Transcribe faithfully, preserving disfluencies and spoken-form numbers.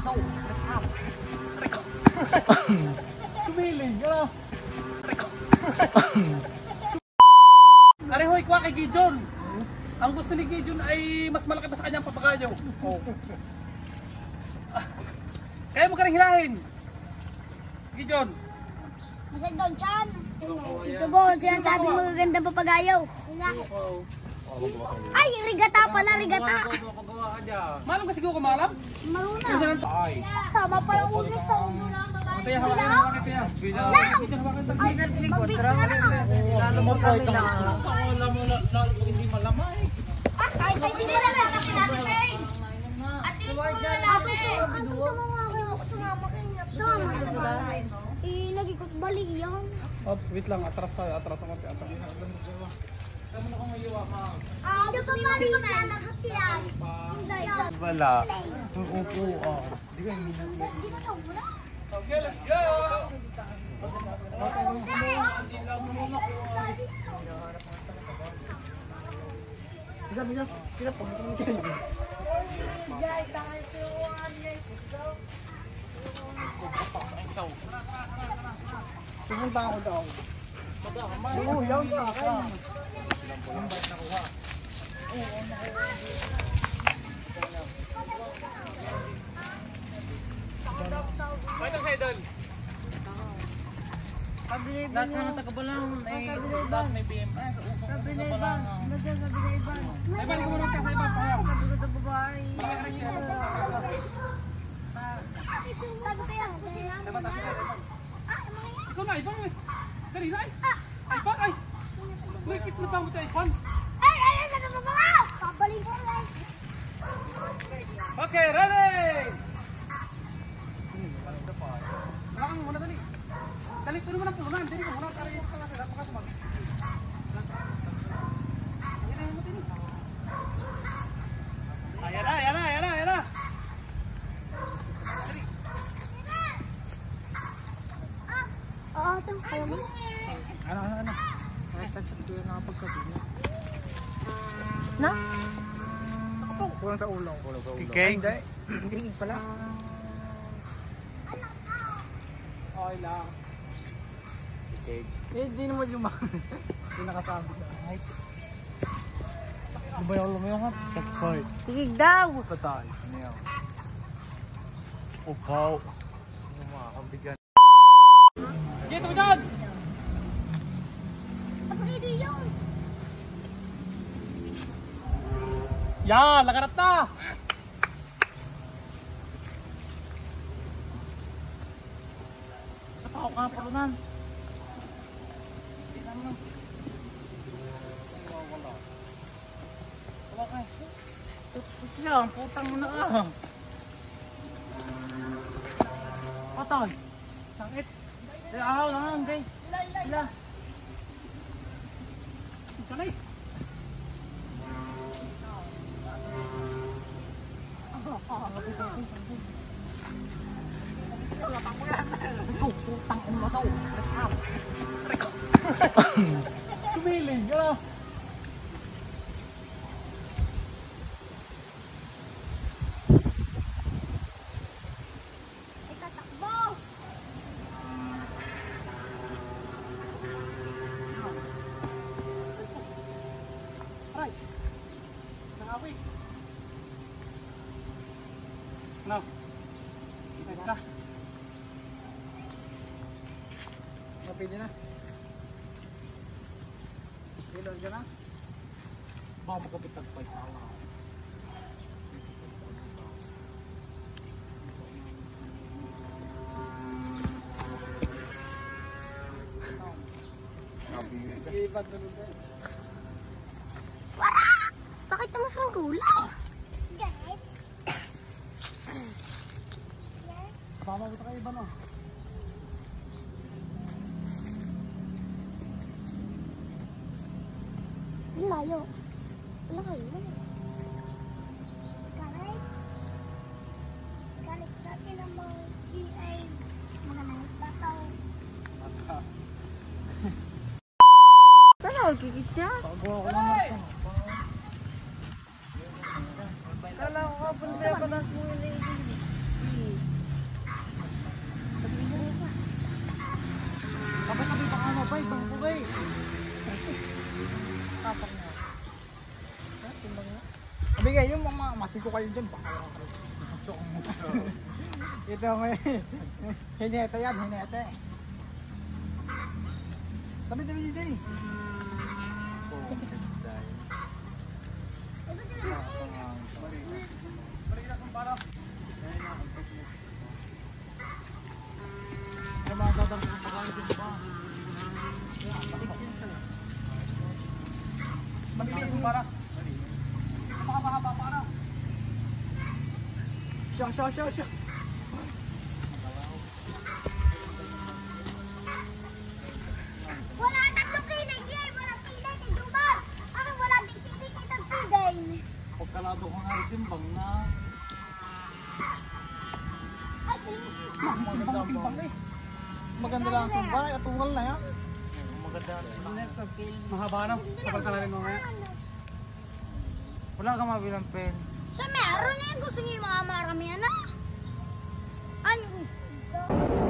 daw. Kumiling, ano? Arehoy, kuha kay Gideon. Ang gusto ni Gideon ay mas malaki pa sa kanyang papagayo. Oh. Kaya mo ka rin hilahin. Gideon. Masag daw dyan. Ito po, sinasabi mo magandang papagayo. Ay, rigata pala, rigata. Malam ka siguro kumalam? Maruna. Tama pa yung ulit to. Kaya hawakin na hawakin kaya. Ay, magbit ka na lang. Lalo mo po ito. Alam mo na, lalo ko hindi malamay. Ah, kahit ay hindi na lang. At yung word na lang. Ako sumama kayo. Ako sumama kayo. Sumama. Eh, nagikot balik yan. Ops, wait lang. Atras tayo. Atras ako. Atras. Kamu na kung mayiwa, ma'am. Ah, ito pa pa rin magkanagot yan. Wala. Upo, oh. Di ka hindi na. Okay, let's go! Bisa bisa kita pemotong ini. Pupunta ako daw. Oo, yan ka akin. Pwede kayo doon. Lahat na natagabalang ay lahat may B M. Kabinaiban. Ay, balik mo rin ka sa iba. Malaki rin siya. Sabi kaya ako sinabi na. Ikaw na, Ivan. Dali na, ay. Ay, Ivan, ay. Uy, kit mo tamo tayo, Ivan. Ay, ay, ay, nagpapabaw! Pabaling ko lang. Okay, ready! Malakang muna dali. Dali, tuloy mo ng pulunan. Dali mo muna. Tari yung pala. Dapat ka sumag. Ayan na, ayan na, ayan na, ayan na. Oo, ito. Kaya mo. Ano, ano, ano? Na? Kulang sa ulo, kulang sa ulo. Kikay? Hindi. Hindi pala. Okay lang. Kikay. Eh, di naman yung mga. Hindi nakasabi sa height. Di ba yung lumayong hat? Checkpoint. Sige daw. Patay. Ano yan? Upaw. Ano mga kabigyan. Dito mo dyan! Napakidi yun. Yan, lagarap na! Sa tao ka, palunan. Hindi naman. Wala, wala. Wala ka. Ito lang, putang mo na ka. Patay. Sakit. Ahaw lang, Andre. Ila. Kanay. Kumiling, ano? Ay, tatakbo. Aray. Nangawi. No. Kita ka. Mapili na. Ilon ka na. Baka makapitag pa ito. Wala! Bakit naman sa kulay? Ganit. Tama mo sa kayo ba no? Layo. Wala kayo. Ganit. Ganit sa akin ang mga G A. Mga nangitataw. Paano magkikit yan? Pagawa ko lang ito. Kala ko kapag may patas mo yun eh. bay. Kapak na. Timbang na. Sabi kayo, yung mga masiko kayo dyan. Baka kayo. Ito ang hinete yan, hinete. Sabi, sabi, sabi. Ay, mga dadang kung pagkalit yung pa. Magbibigay kong para. Mahaba-haba para. Siya, siya, siya, siya. Wala tatlong kilay niya, wala kilay kay Dubar. Ano wala din kilay kay Tagpiday. Pagkalado ko nga timbang na. Ay, tingin. Maganda ang timbang eh. Maganda lang ang sumba, atungal na yan. Maganda. Mahaba na, kapal ka na rin mamaya. Wala kang mabilang pen. Sa meron eh, gusto niyo yung mga maramihan na. Ano gusto?